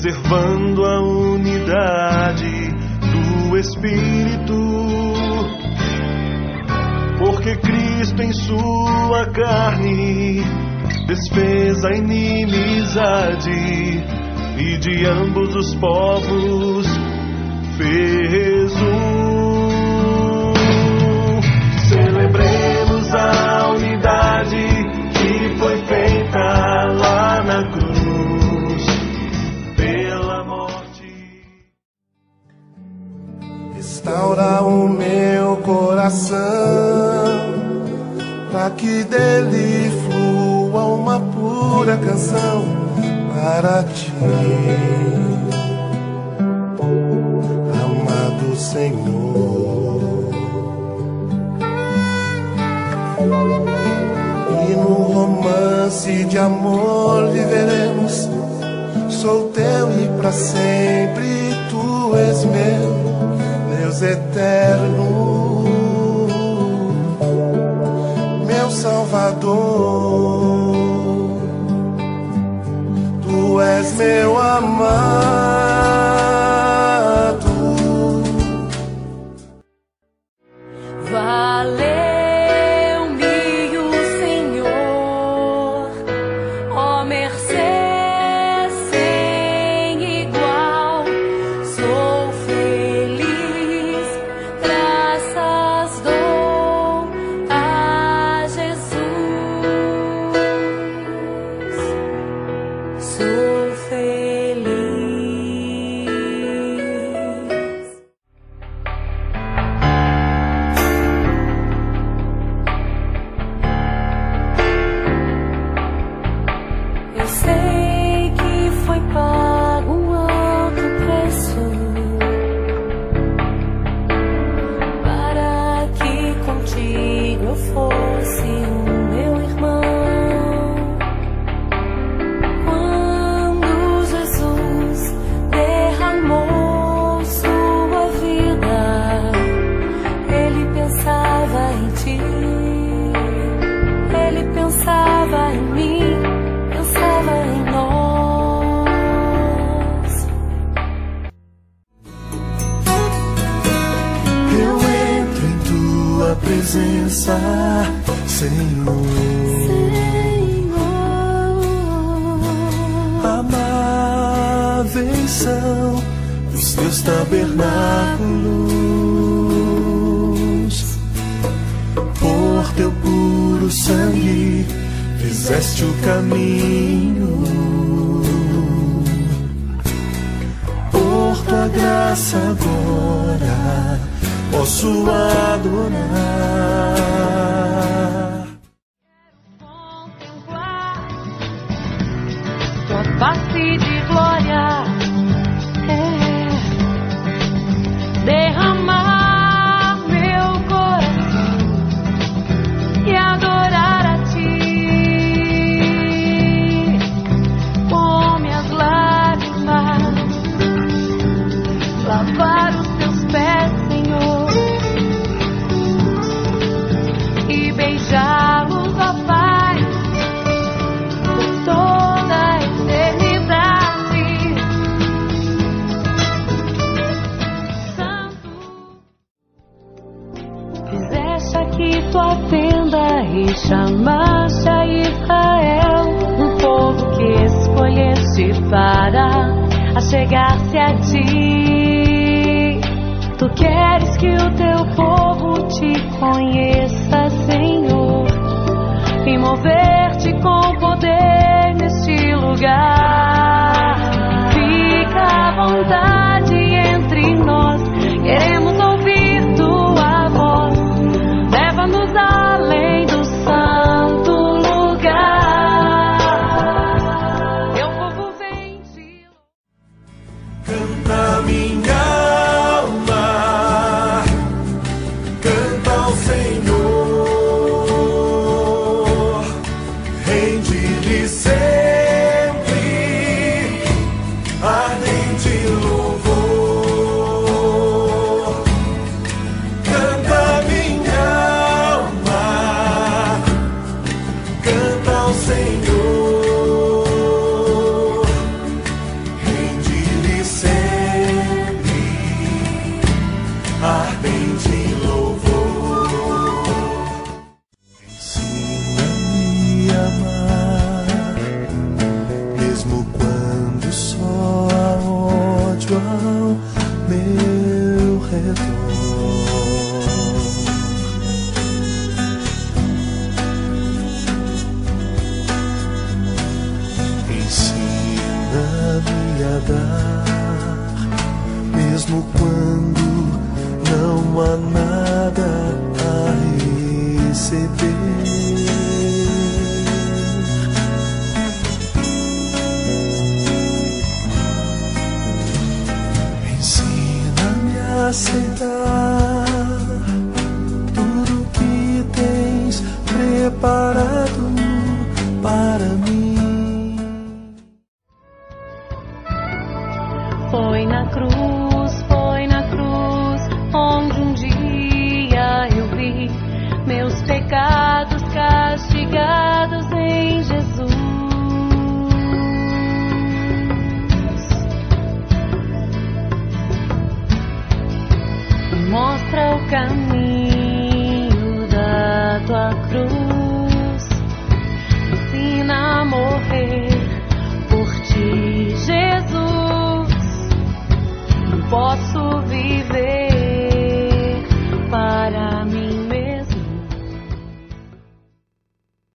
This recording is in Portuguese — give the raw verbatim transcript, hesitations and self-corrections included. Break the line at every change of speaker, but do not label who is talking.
preservando a unidade do Espírito, porque Cristo em sua carne desfez a inimizade e de ambos os povos fez um. Celebremos a unidade que foi feita lá na cruz pela morte.
Restaura o meu coração, para que dele flua uma pura canção para ti, amado Senhor. E no romance de amor viveremos, sou teu e para sempre tu és meu, Deus eterno, meu Salvador. Tu és meu amado.
Valeu-me o Senhor, ó mercê sem igual. Sou feliz, graças dou a Jesus. Sou feliz. Eu sei que foi pago um alto preço para que contigo eu fosse o meu irmão. Quando Jesus derramou sua vida, ele pensava em ti, ele pensava em mim, pensava em nós.
Eu entro em tua presença, Senhor. Amáveis são os teus tabernáculos, por teu puro sangue fizeste o caminho, por tua graça agora posso adorar.
Contemplar tua face de glória, é, derramar meu coração e adorar a ti com minhas lágrimas, lavar os teus pés, Senhor, e beijá-los, ó Pai, por toda a eternidade. Santo, fizeste aqui tua tenda e chamaste a Israel, um povo que escolheste para achegar-se a ti. Tu queres que o teu povo te conheça, Senhor, e mover-te com poder neste lugar. Fica à vontade entre nós, queremos ouvir tua voz. Leva-nos além do santo lugar. Teu povo vem te
Canta minha alma, canta ao Senhor, rende-lhe sempre ardente louvor. Canta minha alma, canta ao Senhor, rende meu redor. Ensina-me a dar, mesmo quando não há nada a receber. Ensina-me a aceitar tudo que tens preparado para mim.
Foi na cruz, foi na cruz, onde um dia eu vi meus pecados castigados em Jesus. Mostra o caminho da tua cruz.